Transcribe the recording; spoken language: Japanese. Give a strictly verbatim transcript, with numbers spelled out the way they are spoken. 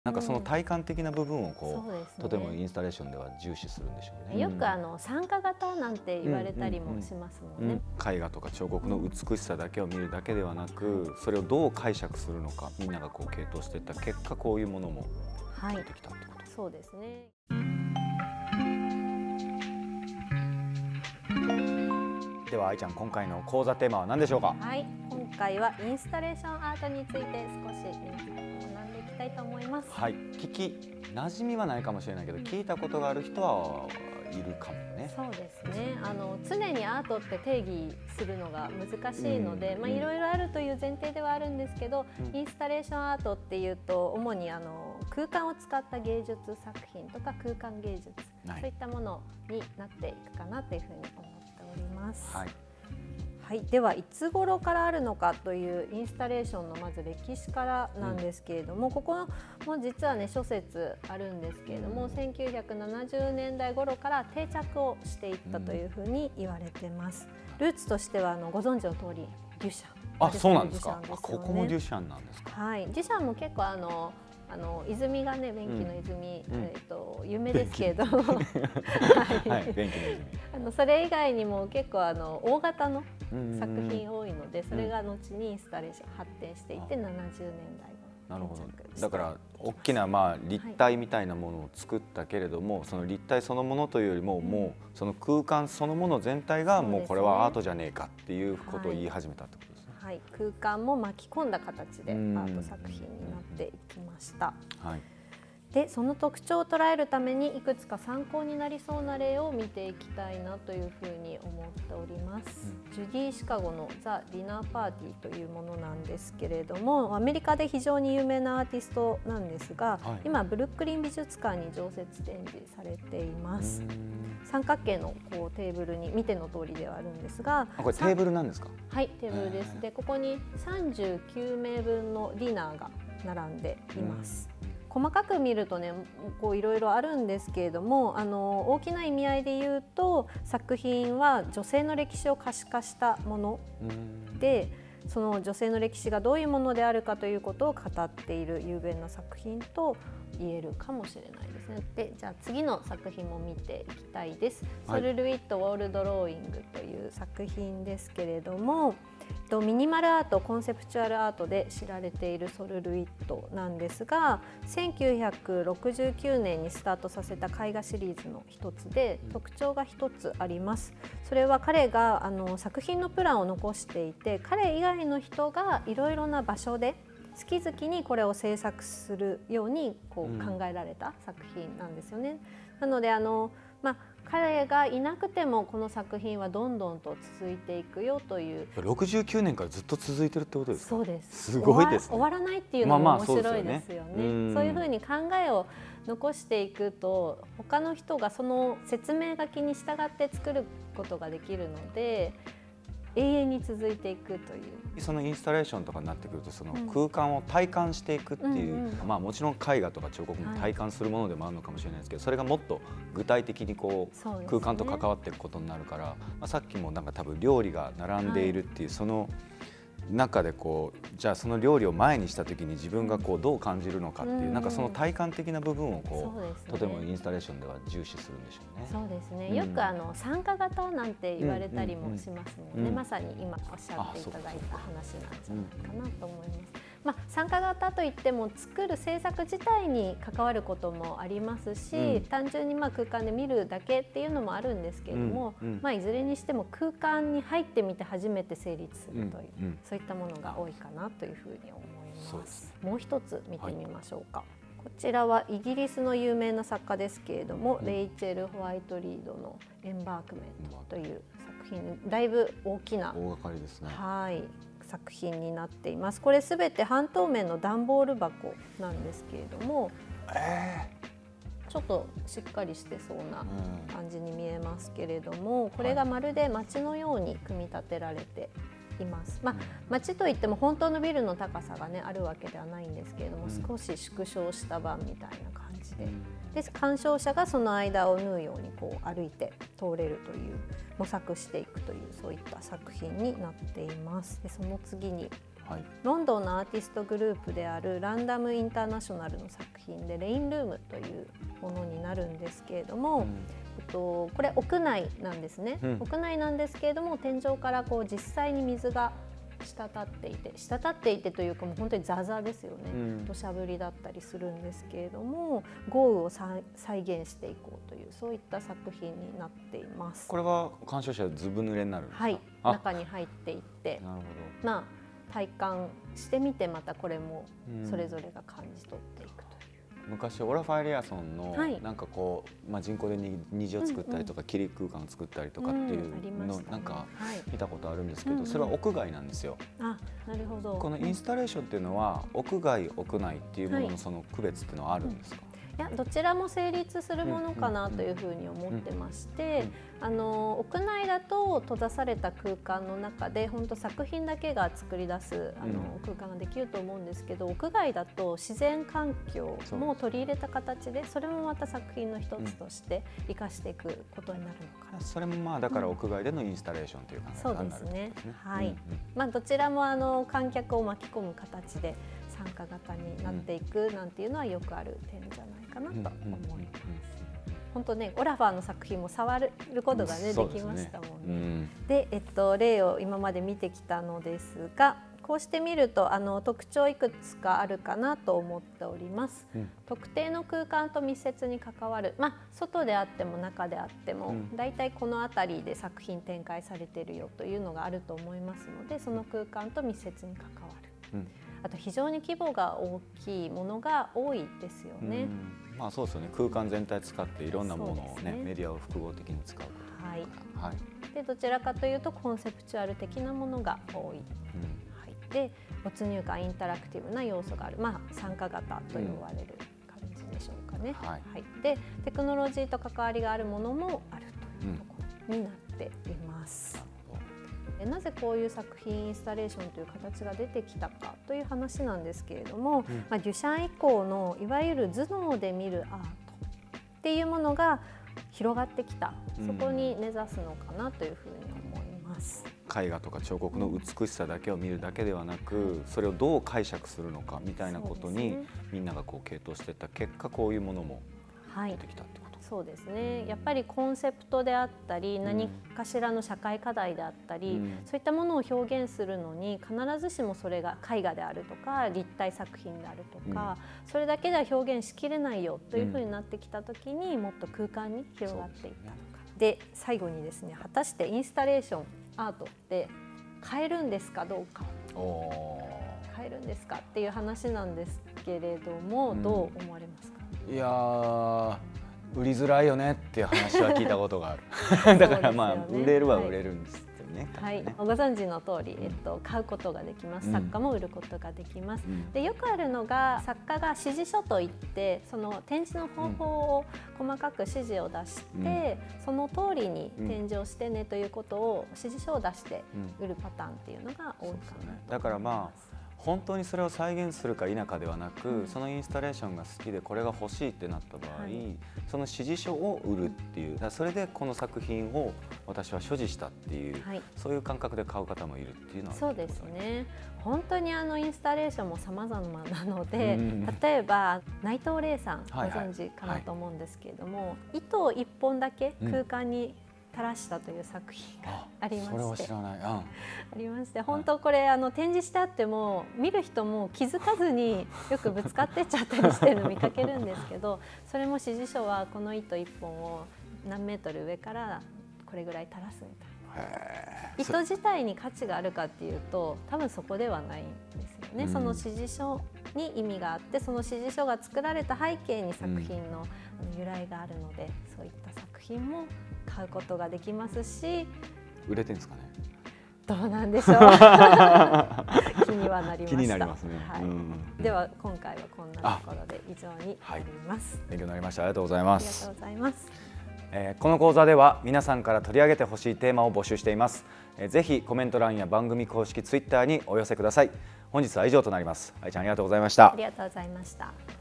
なんかその体感的な部分をこう、 うん、 とてもインスタレーションでは重視するんでしょうね。 よくあの参加型なんて言われたりもしますもんね。 絵画とか彫刻の美しさだけを見るだけではなく、それをどう解釈するのか、みんながこう傾倒していった結果、こういうものも出てきたってこと。 はい、そうですね。 では愛ちゃん、今回の講座テーマは何でしょうか。 はい、今回はインスタレーションアートについて少し学んでいきたいと思います。 はい、聞き馴染みはないかもしれないけど、聞いたことがある人はいるかもね。 そうですね。あの常にアートって定義するのが難しいので、うん、まあいろいろあるという前提ではあるんですけど、うん、インスタレーションアートっていうと主にあの空間を使った芸術作品とか空間芸術、はい、そういったものになっていくかなというふうに思っております。はい。はい、ではいつ頃からあるのかというインスタレーションのまず歴史からなんですけれども、うん、ここも実はね諸説あるんですけれども、うん、せんきゅうひゃくななじゅうねんだい頃から定着をしていったというふうに言われてます。ルーツとしてはあのご存知の通りデュシャン。 あ、そうなんですか。あ、ここもデュシャンなんですか。 はい、デュシャンも結構あのあの泉がね、便器の泉、うん、えっと有名ですけれど、はい、便器の泉。あのそれ以外にも結構あの大型の作品多いので、それが後にインスタレーション発展していってななじゅうねんだいの。なるほど。だから大きなまあ立体みたいなものを作ったけれども、はい、その立体そのものというよりも、うん、もうその空間そのもの全体がもうこれはアートじゃねえかっていうことを言い始めたってことですね。 はい、空間も巻き込んだ形でアート作品になっていきました。はい、でその特徴を捉えるためにいくつか参考になりそうな例を見ていきたいなというふうに思っております。うん、ジュディ・シカゴのザ・ディナーパーティーというものなんですけれども、アメリカで非常に有名なアーティストなんですが、はい、今ブルックリン美術館に常設展示されています。三角形のこうテーブルに見ての通りではあるんですが、 これテーブルなんですか。 はい、テーブルです。でここにさんじゅうきゅうめいぶんのディナーが並んでいます。細かく見るとね、こういろいろあるんですけれども、あの大きな意味合いで言うと作品は女性の歴史を可視化したもので、その女性の歴史がどういうものであるかということを語っている雄弁な作品と言えるかもしれないですね。でじゃあ次の作品も見ていきたいです。はい、ソルルイット・ウォールドローイングという作品ですけれども、ミニマルアート、コンセプチュアルアートで知られているソルルイットなんですが、せんきゅうひゃくろくじゅうきゅうねんにスタートさせた絵画シリーズの一つで、特徴が一つあります。それは彼があの作品のプランを残していて、彼以外の人がいろいろな場所で好き好きにこれを制作するようにこう考えられた作品なんですよね。うん、なのであの、まあ、彼がいなくてもこの作品はどんどんと続いていくよという。 ろくじゅうきゅうねんからずっと続いてるってことですか。 そうです。 すごいですね。 終わらないっていうのも面白いですよね。そういうふうに考えを残していくと、他の人がその説明書きに従って作ることができるので、永遠に続いていくという。 そのインスタレーションとかになってくると、その空間を体感していくっていう、まあもちろん絵画とか彫刻も体感するものでもあるのかもしれないですけど、それがもっと具体的にこう空間と関わっていくことになるから、まあさっきもなんか多分料理が並んでいるっていう、その中でこうじゃあその料理を前にした時に自分がこうどう感じるのかっていう、なんかその体感的な部分をこうとてもインスタレーションでは重視するんでしょうね。 そうですね。よくあの参加型なんて言われたりもしますもんね。まさに今おっしゃっていただいた話なんじゃないかなと思います。まあ、参加型といっても作る制作自体に関わることもありますし、うん、単純にまあ空間で見るだけっていうのもあるんですけれども、うんうん、まあ、いずれにしても空間に入ってみて初めて成立するという、うんうん、そういったものが多いかなというふうに思います。もう一つ見てみましょうか。はい、こちらはイギリスの有名な作家ですけれども、うん、レイチェル・ホワイトリードの「エンバークメント」という作品、だいぶ大きな大掛かりですね。 はい、作品になっています。これすべて半透明の段ボール箱なんですけれども、えー、ちょっとしっかりしてそうな感じに見えますけれども、これがまるで街のように組み立てられています。まあ、街といっても本当のビルの高さがねあるわけではないんですけれども、少し縮小した版みたいな感じで、で鑑賞者がその間を縫うようにこう歩いて通れるという、模索していくという、そういった作品になっています。でその次にはい、 ロンドンのアーティストグループであるランダムインターナショナルの作品でレインルームというものになるんですけれども、うん、えっと、これ屋内なんですね、うん、屋内なんですけれども天井からこう実際に水が滴っていて滴っていてというかもう本当にザザですよね、うん、土砂降りだったりするんですけれども豪雨を再現していこうというそういった作品になっています。 これは鑑賞者ずぶ濡れになるんですか？ はい、中に入っていってなるほど、まあ、体感してみてまたこれもそれぞれが感じ取っていくという、 うん、昔オラファー・エリアソンのなんかこう、まあ、人工で虹を作ったりとか、うんうん、霧空間を作ったりとかっていうのをなんか見たことあるんですけど、はい、それは屋外なんですよ。 あ、なるほど。 このインスタレーションっていうのは屋外屋内っていうもののその区別っていうのはあるんですか？はい、 いや、どちらも成立するものかなというふうに思ってまして、あの屋内だと閉ざされた空間の中で本当作品だけが作り出すあの空間ができると思うんですけど、屋外だと自然環境も取り入れた形でそれもまた作品の一つとして生かしていくことになるのかな。 それもまあだから屋外でのインスタレーションという感じになるんですね。 そうですね。はい。まあどちらもあの観客を巻き込む形で参加型になっていくなんていうのはよくある点じゃないかなと思います。本当ね、オラファーの作品も触ることがね、できましたもんね。うん、で、えっと例を今まで見てきたのですが、こうして見るとあの特徴いくつかあるかなと思っております。うん、特定の空間と密接に関わる、まあ外であっても中であっても、だいたいこの辺りで作品展開されているよというのがあると思いますので、その空間と密接に関わる。うん、あと非常に規模が大きいものが多いですよね。 うん、まあそうですよね。空間全体使っていろんなものをね、ねメディアを複合的に使うこと。 はい。はい。でどちらかというとコンセプチュアル的なものが多い。うん、はい。で没入感インタラクティブな要素がある。まあ参加型と呼ばれる感じでしょうかね。うん、はい。はい。でテクノロジーと関わりがあるものもあるというところになっています。うんなぜこういう作品インスタレーションという形が出てきたかという話なんですけれども、うん、まあ、デュシャン以降のいわゆる頭脳で見るアートっていうものが広がってきた、そこに根ざすのかなというふうに思います。 絵画とか彫刻の美しさだけを見るだけではなく、それをどう解釈するのかみたいなことに、ね、みんながこう傾倒していった結果こういうものも出てきたってこと。はい、 そうですね。やっぱりコンセプトであったり何かしらの社会課題であったり、うん、そういったものを表現するのに必ずしもそれが絵画であるとか立体作品であるとか、うん、それだけでは表現しきれないよというふうになってきた時にもっと空間に広がっていったのか。で最後にですね、果たしてインスタレーションアートって変えるんですかどうか、変えるんですかっていう話なんですけれども、うん、どう思われますか？ いやー売りづらいよねっていう話は聞いたことがあるだからまあ、ね、売れるは売れるんですってね。 はい、ご存知の通り、えっと、買うことができます。作家も売ることができます。うん、でよくあるのが作家が指示書といってその展示の方法を細かく指示を出して、うん、その通りに展示をしてねということを指示書を出して売るパターンっていうのが多いかなと思います。 だからまあ本当にそれを再現するか否かではなく、うん、そのインスタレーションが好きでこれが欲しいってなった場合、はい、その指示書を売るっていう、だからそれでこの作品を私は所持したっていう、はい、そういう感覚で買う方もいるっていうのはそうですね。本当にあのインスタレーションも様々なので、うん、例えば内藤玲さんご存知かなと思うんですけれども、はいはい、糸を一本だけ空間に垂らしたという作品がありまして、それは知らない、うん、ありまして、本当これあの展示してあっても見る人も気づかずによくぶつかってっちゃったりしてるの見かけるんですけど、それも指示書はこの糸一本を何メートル上からこれぐらい垂らすみたいな。糸自体に価値があるかっていうと多分そこではないんですよね。うん、その指示書に意味があって、その指示書が作られた背景に作品の由来があるので、そういった作品も買うことができますし、 売れてるんですかね。 どうなんでしょう気にはなりました。 気になりますね。 はい、うん、では今回はこんなところで以上になります。 はい、勉強になりました。ありがとうございます。 ありがとうございます。 えー、この講座では皆さんから取り上げてほしいテーマを募集しています。えー、ぜひコメント欄や番組公式ツイッターにお寄せください。本日は以上となります。愛ちゃんありがとうございました。 ありがとうございました。